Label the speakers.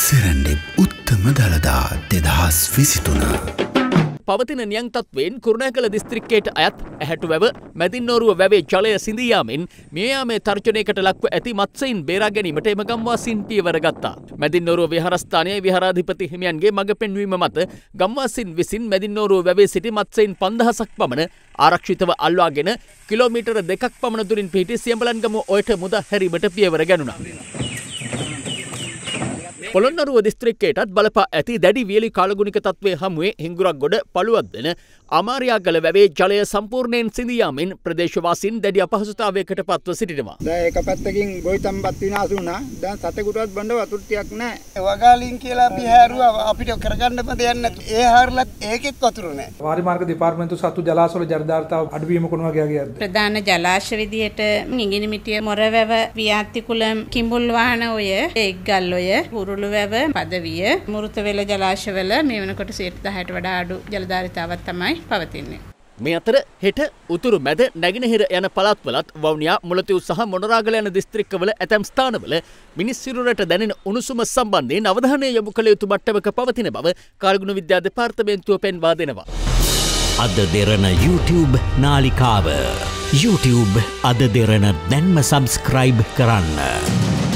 Speaker 1: සෙරන්ඩෙබ් උත්තම දළදා 2023
Speaker 2: පවතින නියං තත්වයෙන් කුරුණෑගල දිස්ත්‍රික්කයට අයත් ඇහැටු වැව මැදින්නෝරුව වැවේ ජලය සිඳී යාමෙන් මේ යාමේ තර්ජනයකට ලක්ව ඇති මත්ස්‍යයින් බේරා ගැනීමට එම ගම්වාසීන් පියවර ගත්තා. මැදින්නෝරුව විහාරස්ථානයේ විහාරාධිපති හිමියන්ගේ මඟ පෙන්වීම මත ගම්වාසීන් විසින් මැදින්නෝරුව වැවේ සිටි මත්ස්‍යයින් 5000ක් පමණ ආරක්ෂිතව අල්වාගෙන කිලෝමීටර 2ක් පමණ දුරින් පිහිටි සියඹලන්ගම ඔයට මුද හැරීමට පියවර ගැනුණා. පොළොන්නරුව දිස්ත්‍රික්කයටත් බලපා ඇති දැඩි වියලි කාලගුණික තත්ත්වය හමුවේ හිඟුරක් ගොඩ පළුවක් දෙන අමාරියාගල වැවේ ජලය සම්පූර්ණයෙන් සිඳී යාමෙන් ප්‍රදේශවාසීන් දැඩි අපහසුතාවයකට පත්ව සිටිනවා.
Speaker 3: දැන් එක පැත්තකින් ගොවිතැන්පත් විනාශ වුණා. දැන් සතෙකුටවත් බඳ වතුර ටිකක් නැහැ. වගාලින් කියලා අපි හැරුවා අපිට කරගන්නම දෙයක් නැතු. ඒ හැරලත් ඒකෙත් වතුර නැහැ.
Speaker 4: වාරිමාර්ග දෙපාර්තමේන්තු සතු ජලාශවල ජලධාරිතාව අඩුවීම කොන වගේ ආගියද?
Speaker 5: ප්‍රධාන ජලාශ විදියට ඉඟිනිමිටිය මොරවැව වියාත්තිකුලම් කිඹුල්වාහන ඔය එක්ගල් ඔය කුරුළුවැව පදවිය මුරුතවෙල ජලාශවල මේ වෙනකොට 10%ට වඩා අඩු ජලධාරිතාවක් තමයි පවතින්නේ.
Speaker 2: මේ අතර හෙට උතුරු මැද නැගෙනහිර යන පළාත්වලත් වවුනියා මුලතිව් සහ මොනරාගල යන දිස්ත්‍රික්කවල ඇතැම් ස්ථානවල මිනිස් සිරුරට දැනෙන උණුසුම සම්බන්ධයෙන් අවධානය යොමු කළ යුතු මට්ටමක පවතින බව කාර්ගුණ විද්‍යා දෙපාර්තමේන්තුව පෙන්වා දෙනවා.
Speaker 6: අද දෙරණ YouTube නාලිකාව YouTube අද දෙරණ දැන්ම සබස්ක්‍රයිබ් කරන්න.